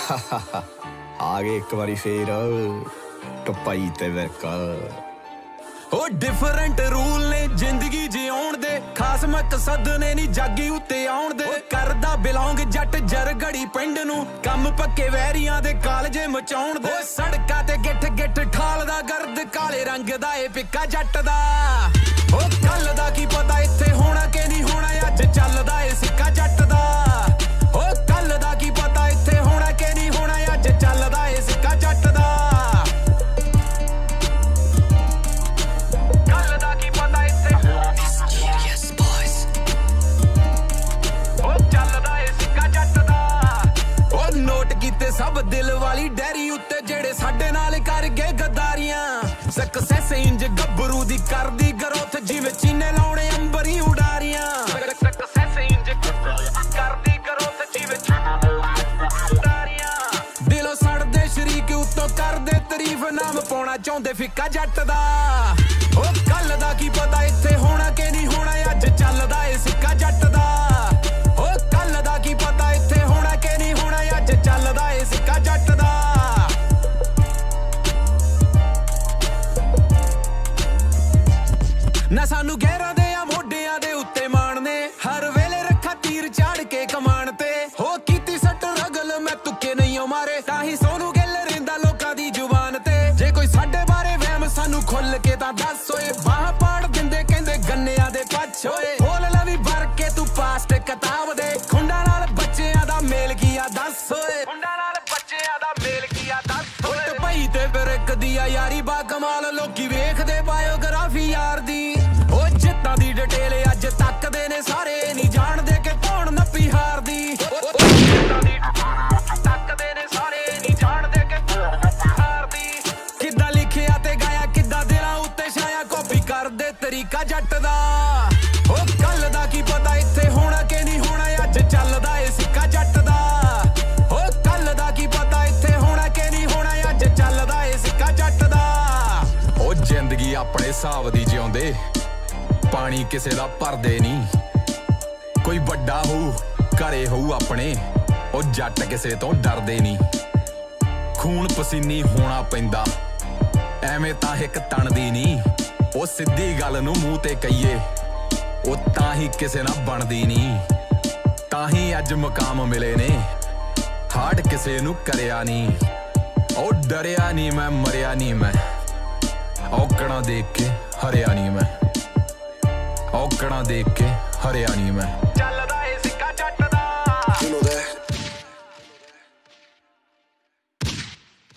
आ गए एक बारी फेर टपाई ते वर्का ओ डिफरेंट रूल ने जिंदगी जिउण दे खास मकसद ने नी जागी उत्ते आउण दे करदा बिलोंग जट जरगड़ी पिंड नू कम पक्के वैरियां दे कालजे मचाउण दे सड़कां ते गिठ गिठ ठालदा गर्द काले रंग दा ए पिक्का जट दा ओ कल दा की पता इत्थे होना कि नहीं होना अज चलदा ए सिक्का जट दा ओ कल दा की पता इत्थे होना कि नहीं होना अज चलदा ए सिक्का जट दा सब दिल वाली डैरी उत्ते जेड़े साडे नाल कर गए गद्दारियां सक्सेस इंज गब्बरू दी करदी ग्रोथ जिवें चीने लाउणे अंबरी उडारियां सक्सेस इंज करदी ग्रोथ जिवें चीने उडारियां दिलों सड़दे शरीक उत्तों करदे तारीफ नाम पाउणा चाहुंदे फिक्का जट दा ओ कल दा की पता इत्थे होना कि नहीं होना अज चलदा ए सिक्का जट दा ओ कल दा की पता इत्थे होना कि नहीं होना अज चलदा ए सिक्का जट दा ना सानू गैरां दे आ मोढियां दे उत्ते माणने हर वेले रखा तीर चाड़ के कमान ते हो कीती सट रगल मैं तुक्के नहीं ओ मारे ताही सोनू गिल रहिंदा लोकां दी जुबान ते जे कोई साडे बारे वहम सानू खुल के तां दस ओए बाह पाड़ दिंदे कहंदे गन्नियां दे पछ ओए बोल लवी भर के तू पास्ट किताब दे खुंडा नाल बच्चियां दा मेल कीया दस ओए खुंडा नाल बच्चियां दा मेल कीया दस ओए भाई ते फिर इक दिया यारी बा कमाल लोकी वेखदे बायोग्राफी यार दी ओ जित्तां दी डिटेल अज तक दे ने सारे नहीं जानदे कि कौन नप्पी हार दी जित्तां दी तक दे ने सारे नहीं जानदे कि कौन नप्पी हार दी किद्दां लिखिया ते गाया किद्दां दिलां उत्ते छाया कॉपी कर दे तरीका जट दा ओ कल दा की पता इत्थे होना कि नहीं होना अज चलदा ए सिक्का जट दा ओ कल दा की पता इत्थे होना कि नहीं होना अज चलदा ए सिक्का जट दा ओ जिंदगी अपने हिसाब दी जिउंदे पानी किसे दा भरदे नहीं कोई बड़ा होऊ घरे होऊ अपने ओ जट किसे तो डरदे नहीं खून पसीनी होना पैंदा एवें तां हिक तणदी नहीं ओ सिद्धी गल नूं मूंह ते कहीए ओ तां ही किसे नाल बनदी नहीं तां ही अज मुकाम मिले ने हार्ड किसे नूं करिया नहीं ओ डरिया नहीं मैं मरिया नहीं मैं औकड़ा देख के हरिया नहीं मैं औकड़ा देख के हरिया नहीं मैं।